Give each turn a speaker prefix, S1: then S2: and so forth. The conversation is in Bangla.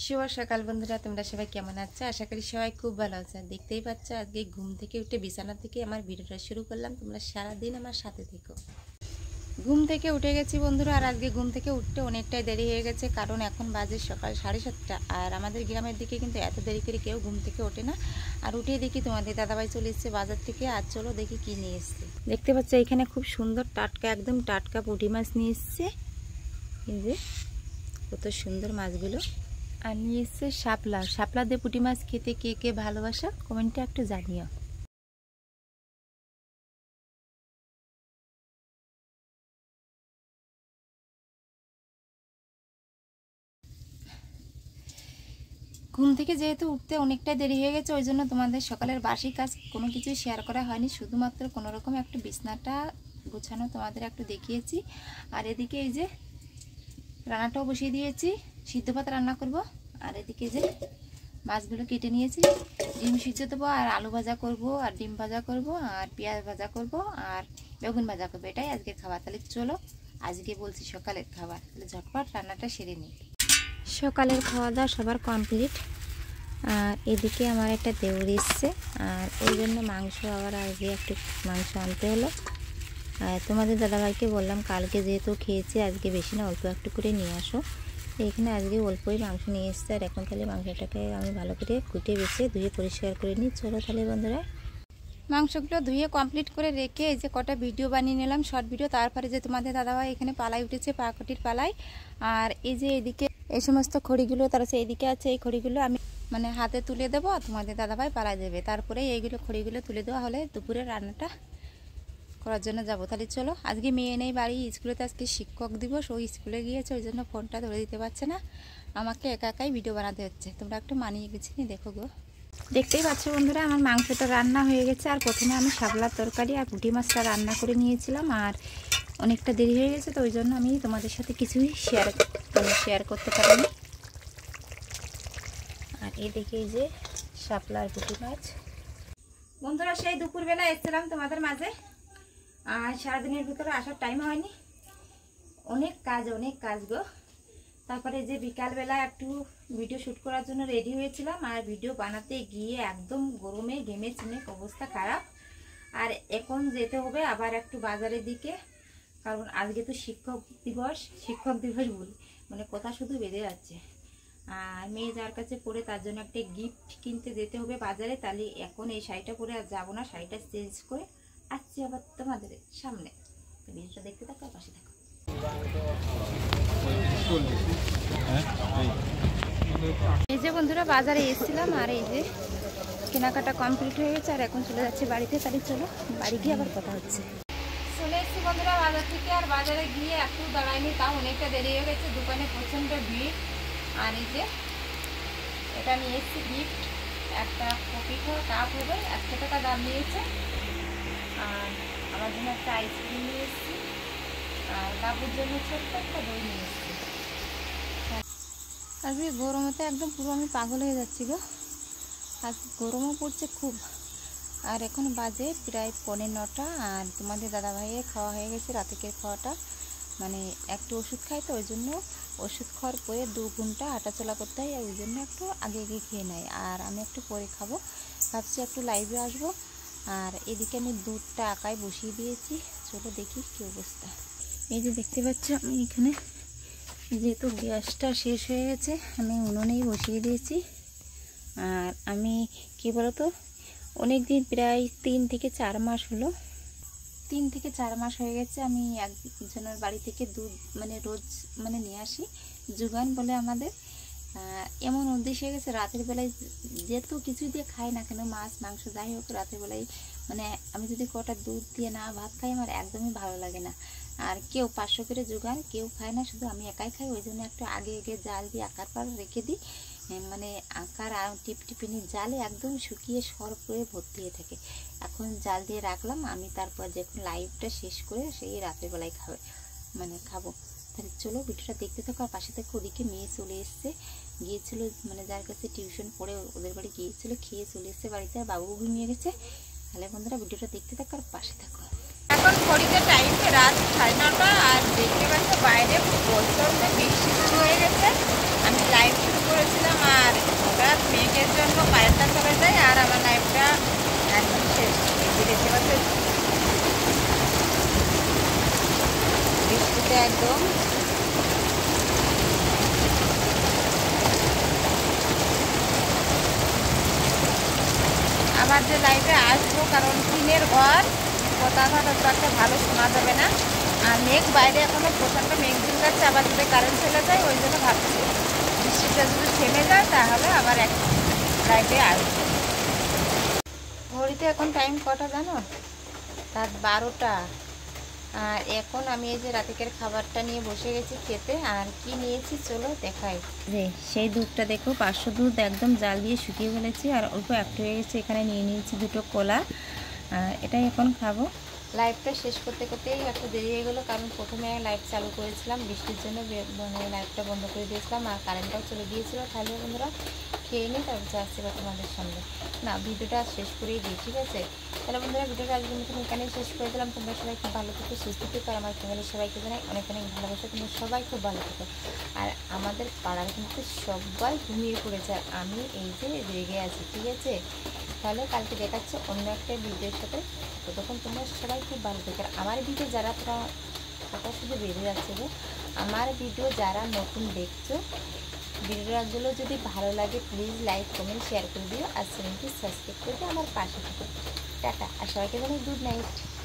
S1: শুভ সকাল বন্ধুরা, তোমরা সবাই কেমন আছো? আশা করি সবাই খুব ভালো আছে। দেখতেই পাচ্ছ আজকে ঘুম থেকে উঠে বিছানা থেকে আমার ভিডিওটা শুরু করলাম। তোমরা সারাদিন আমার সাথে থেকো। ঘুম থেকে উঠে গেছি বন্ধুরা, আর আজকে ঘুম থেকে উঠতে অনেকটাই দেরি হয়ে গেছে, কারণ এখন বাজে সকাল 7:30। আর আমাদের গ্রামের দিকে কিন্তু এত দেরি করে কেউ ঘুম থেকে ওঠে না। আর উঠে দেখি তোমাদের দাদাভাই চলে এসছে বাজার থেকে। আর চলো দেখি কি নিয়ে এসছে। দেখতে পাচ্ছ এখানে খুব সুন্দর টাটকা, একদম টাটকা পুঁটি মাছ নিয়ে এসছে। এই যে কত সুন্দর মাছগুলো। আর নিয়ে এসছে শাপলা। শাপলা দিয়ে পুঁটি মাছ খেতে কে কে ভালোবাসা কমেন্টে একটু জানিও। ঘুম থেকে যেহেতু উঠতে অনেকটাই দেরি হয়ে গেছে, ওই জন্য তোমাদের সকালের বাসি কাজ কোনো কিছুই শেয়ার করা হয়নি। শুধুমাত্র কোনোরকম একটু বিছনাটা গোছানো তোমাদের একটু দেখিয়েছি। আর এদিকে এই যে রান্নাটাও বসিয়ে দিয়েছি, সিদ্ধ ভাত রান্না করব। আর এদিকে যে মাছগুলো কেটে নিয়েছি, ডিম সিদ্ধ দেবো, আর আলু ভাজা করব, আর ডিম ভাজা করব, আর পেঁয়াজ ভাজা করব, আর বেগুন ভাজা করবো। এটাই আজকে খাবার। তাহলে চলো আজকে বলছি সকালের খাবার, তাহলে ঝটপট রান্নাটা সেরে নিই। সকালের খাওয়া দাওয়া সবার কমপ্লিট। আর এদিকে আমার একটা দেউর এসছে, আর ওই জন্য মাংস আবার আজকে একটু মাংস আনতে হলো। আর তোমাদের দাদাভাইকে বললাম কালকে যেহেতু খেয়েছি আজকে বেশি না, অল্প একটু করে নিয়ে আসো। এখানে আজকে অল্পই মাংস নিয়ে এসছে। আর এখন তাহলে মাংসটাকে আমি ভালো করে কুটে বেছে ধুয়ে পরিষ্কার করে নিই। চলো তাহলে বন্ধুরা, মাংসগুলো ধুয়ে কমপ্লিট করে রেখে এই যে কটা ভিডিও বানিয়ে নিলাম, শর্ট ভিডিও। তারপরে যে তোমাদের দাদাভাই এখানে পালাই উঠেছে, পাকটির পালাই। আর এই যে এদিকে এই সমস্ত খড়িগুলো, তার সাথে এইদিকে আছে, এই খড়িগুলো আমি মানে হাতে তুলে দেবো, তোমাদের দাদাভাই পালাই দেবে। তারপরে এইগুলো খড়িগুলো তুলে দেওয়া হলে দুপুরে রান্নাটা করার জন্য যাবো। তাহলে চলো, আজকে মেয়ে নেই বাড়ি, স্কুলেতে আজকে শিক্ষক দিবস, ও স্কুলে গিয়েছে, ওই জন্য ফোনটা ধরে দিতে পারছে না, আমাকে একা একাই ভিডিও বানাতে হচ্ছে। তোমরা একটু মানিয়ে গুছিয়ে দেখো গো। দেখতেই পাচ্ছ বন্ধুরা, আমার মাংসটা রান্না হয়ে গেছে। আর প্রথমে আমি শাপলার তরকারি আর পুঁটি মাছটা রান্না করে নিয়েছিলাম। আর অনেকটা দেরি হয়ে গেছে, তো ওই জন্য আমি তোমাদের সাথে কিছুই শেয়ার করতে পারিনি। আর এদিকে এই যে শাপলার পুঁটি মাছ। বন্ধুরা, সেই দুপুরবেলা এসেছিলাম তোমাদের মাঝে, আর সারাদিনের ভিতরে আসার টাইম হয়নি, অনেক কাজ গো। তারপরে যে বিকালবেলা একটু ভিডিও শ্যুট করার জন্য রেডি হয়েছিলাম, আর ভিডিও বানাতে গিয়ে একদম গরমে ঘেমে চিনে অবস্থা খারাপ। আর এখন যেতে হবে আবার একটু বাজারের দিকে, কারণ আজকে তো শিক্ষক দিবস বলি মানে কথা শুধু বেঁধে যাচ্ছে। আর মেয়ে যার কাছে পড়ে তার জন্য একটা গিফট কিনতে যেতে হবে বাজারে। তাহলে এখন এই শাড়িটা পরে আর যাবো না, শাড়িটা চেঞ্জ করে আসছি আবার তোমাদের সামনে। ভিডিওটা দেখতে থাকো, পাশে থাকো। এই যে বন্ধুরা, বাজারে এসেছিলাম, আর এই যে কেনাকাটা কমপ্লিট হয়ে গেছে। আর এখন চলে যাচ্ছে বাড়িতে। তাহলে চলো বাড়ি গিয়ে আবার কথা হচ্ছে। চলে এসেছি বন্ধুরা বাজার থেকে। আর বাজারে গিয়ে একটু দাঁড়াইনি, তাও অনেকটা দেরি হয়ে গেছে, দোকানে প্রচণ্ড ভিড়। আর এই যে এটা নিয়ে এসেছি গিফট, একটা কপি কাপ হবে, 100 টাকা দাম নিয়েছে। আর আমার জন্য একটা আইসক্রিম নিয়ে এসেছি, আর বাবুর জন্য ছোট্ট একটা দই নিয়ে এসেছি। আজকে গরমেতে একদম পুরো আমি পাগল হয়ে যাচ্ছি গো। আজ গরমও পড়ছে খুব। আর এখন বাজে প্রায় 9:15। আর তোমাদের দাদাভাইয়ের খাওয়া হয়ে গেছে, রাতের খাওয়াটা মানে একটু ওষুধ খাই, তো ওই জন্য ওষুধ খাওয়ার পরে 2 ঘন্টা হাঁটাচলা করতে হয়, ওই জন্য একটু আগে খেয়ে নেয়। আর আমি একটু পরে খাবো, ভাবছি একটু লাইভে আসবো। আর এদিকে আমি দুধটা আঁকায় বসিয়ে দিয়েছি, চলো দেখি কী অবস্থা। এই যে দেখতে পাচ্ছ আমি এখানে যেহেতু গ্যাসটা শেষ হয়ে গেছে, আমি উনুনেই বসিয়ে দিয়েছি। আর আমি কী বলতো, অনেক দিন প্রায় 3 থেকে 4 মাস হলো, 3 থেকে 4 মাস হয়ে গেছে আমি একজনের বাড়ি থেকে দুধ মানে রোজ মানে নিয়ে আসি, যোগান বলে আমাদের। এমন উদ্দেশ্য হয়ে গেছে, রাতের বেলায় যেহেতু কিছুই দিয়ে খাই না কেন, মাছ মাংস যাই হোক, রাতের বেলায় মানে আমি যদি কটা দুধ দিয়ে না ভাত খাই, আমার একদমই ভালো লাগে না। আর কেউ 500 করে যোগান কেউ খায় না, শুধু আমি একাই খাই। ওই জন্য একটু আগে জাল দিয়ে আকার পার রেখে দিই, মানে আকার টিপটিপিনির জালে একদম শুকিয়ে সর করে ভর্তি হয়ে থাকে। এখন জাল দিয়ে রাখলাম, আমি তারপর যখন লাইভটা শেষ করে সেই রাতের বেলায় খাবো। তাহলে চলো ভিডিওটা দেখতে থাকো, আর পাশে থেকে ওদিকে মেয়ে চলে এসছে, গিয়েছিল মানে যার কাছে টিউশন পড়ে ওদের বাড়ি গিয়েছিল, খেয়ে চলে এসছে বাড়িতে, আর বাবু ঘুমিয়ে গেছে। তাহলে বন্ধুরা ভিডিওটা দেখতে থাকো আর পাশে থাকো। এখন ঘড়িতে টাইম রাত 9:30, আর দেখতে পাচ্ছ বাইরে প্রচণ্ড বৃষ্টি শুরু হয়ে গেছে। আমি লাইভ শুরু করেছিলাম জন্য কারেন্টটা চলে যায় আর আমার লাইফটা একদম শেষ। এই যে দেখতে পাচ্ছেন বৃষ্টিতে একদম আবার যে লাইফে আসবো, কারণ টিনের ঘর কথাটা তো একটা ভালো শোনা যাবে না। আর মেঘ বাইরে এখনো প্রচণ্ড মেঘ দিন যাচ্ছে, আবার যদি কারেন্ট চলে যায় ওই জন্য ভাবছি বৃষ্টিটা যদি থেমে যায় তাহলে আবার এক লাইফে আসবো। ঘড়িতে এখন টাইম কটা জানো? রাত 12টা। আর এখন আমি এই যে রাতের খাবারটা নিয়ে বসে গেছি খেতে। আর কি নিয়েছি চলো দেখাই। যে সেই দুধটা দেখো, 500 দুধ একদম জাল দিয়ে শুকিয়ে ফেলেছি আর অল্প একটু হয়ে গেছে। এখানে নিয়ে নিয়েছি 2টো কলা, এটাই এখন খাবো। লাইভটা শেষ করতে করতেই একটু দেরি হয়ে গেলো, কারণ প্রথমে লাইভ চালু করেছিলাম, বৃষ্টির জন্য মানে লাইভটা বন্ধ করে দিয়েছিলাম আর কারেন্টটাও চলে গিয়েছিল। তাহলে বন্ধুরা খেয়ে নিই, তারপর যাচ্ছি বা তোমাদের সামনে না ভিডিওটা শেষ করেই দিই, ঠিক আছে? তাহলে বন্ধুরা ভিডিওটা আজকের মতন এখানেই শেষ করে দিলাম। তোমরা সবাই খুব ভালো থেকো, সুস্থ থেকো আর আমার ফ্যামিলির সবাইকে জানাই অনেক অনেক ভালোবাসা। তোমরা সবাই খুব ভালো থেকো। আর আমাদের পাড়ার কিন্তু সবাই ঘুমিয়ে পড়েছে আর আমি এই যে রেগে আছি, ঠিক আছে? তাহলে কালকে দেখাচ্ছে অন্য একটা ভিডিওর সাথে। ততক্ষণ তোমরা সবাই খুব ভালো থেকো। আর আমার ভিডিও যারা কথা শুধু বেড়ে যাচ্ছে, যে আমার ভিডিও যারা নতুন দেখছো, ভিডিওগুলো যদি ভালো লাগে প্লিজ লাইক কমেন্ট শেয়ার করে দিও আর চ্যানেলটি সাবস্ক্রাইব করে দিও, আমার পাশে থেকো। টাটা আর সবাইকে জানাই গুড নাইট।